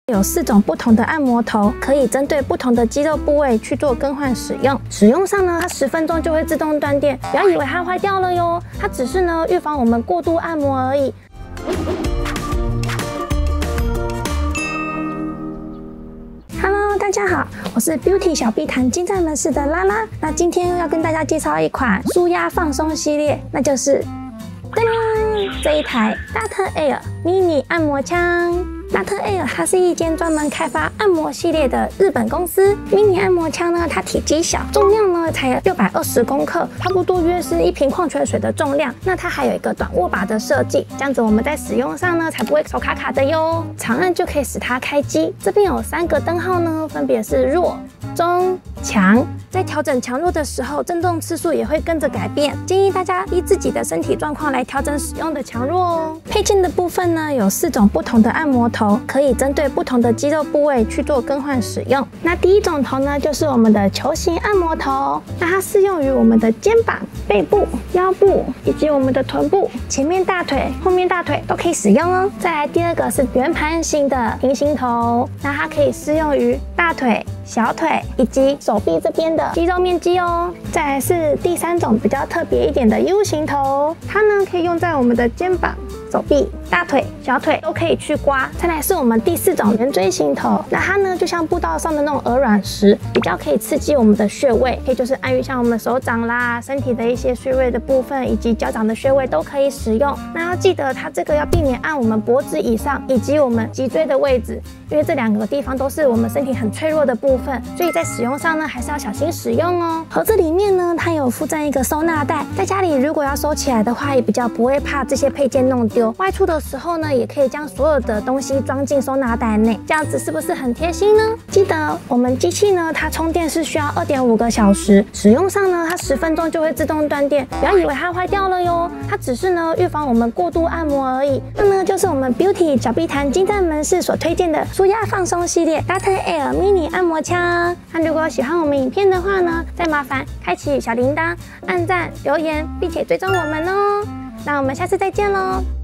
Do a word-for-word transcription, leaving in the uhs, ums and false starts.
有四种不同的按摩头，可以针对不同的肌肉部位去做更换使用。使用上呢，它十分钟就会自动断电，不要以为它坏掉了哟，它只是呢预防我们过度按摩而已。Hello， 大家好，我是 Beauty 小碧潭精湛门市的拉拉。那今天要跟大家介绍一款舒压放松系列，那就是噔噔这一台大特 Air Mini 按摩枪。大特 Air 它是一间专门开发按摩系列的日本公司。Mini 按摩枪呢，它体积小，重量呢才六百二十公克，差不多约是一瓶矿泉水的重量。那它还有一个短握把的设计，这样子我们在使用上呢才不会手卡卡的哟。长按就可以使它开机。这边有三个灯号呢，分别是弱、中、强。在调整强弱的时候，震动次数也会跟着改变。建议大家依自己的身体状况来调整使用的强弱哦。配件的部分呢，有四种不同的按摩头，可以针对不同的肌肉部位去做更换使用。那第一种头呢，就是我们的球形按摩头，那它适用于我们的肩膀、背部、腰部以及我们的臀部、前面大腿、后面大腿都可以使用哦。再来第二个是圆盘型的平行头，那它可以适用于大腿、小腿以及手臂这边的肌肉面积哦。再来是第三种比较特别一点的 U 型头，它呢可以用在我们的肩膀、手臂、大腿、小腿都可以去刮。再来是我们第四种圆锥形头，那它呢就像步道上的那种鹅卵石，比较可以刺激我们的穴位，可以就是按于像我们手掌啦、身体的一些穴位的部分以及脚掌的穴位都可以使用。那要记得它这个要避免按我们脖子以上以及我们脊椎的位置，因为这两个地方都是我们身体很脆弱的部分，所以在使用上呢还是要小心使用哦。盒子里面呢它有附赠一个收纳袋，在家里如果要收起来的话，也比较不会怕这些配件弄丢。外出的时候呢，也可以将所有的东西装进收纳袋内，这样子是不是很贴心呢？记得我们机器呢，它充电是需要 二点五个小时，使用上呢，它十分钟就会自动断电，不要以为它坏掉了哟，它只是呢预防我们过度按摩而已。那呢就是我们 Beauty 小碧潭精湛门市所推荐的舒压放松系列大特 Air Mini 按摩枪。那如果喜欢我们影片的话呢，再麻烦开启小铃铛、按赞、留言，并且追踪我们哦。那我们下次再见喽。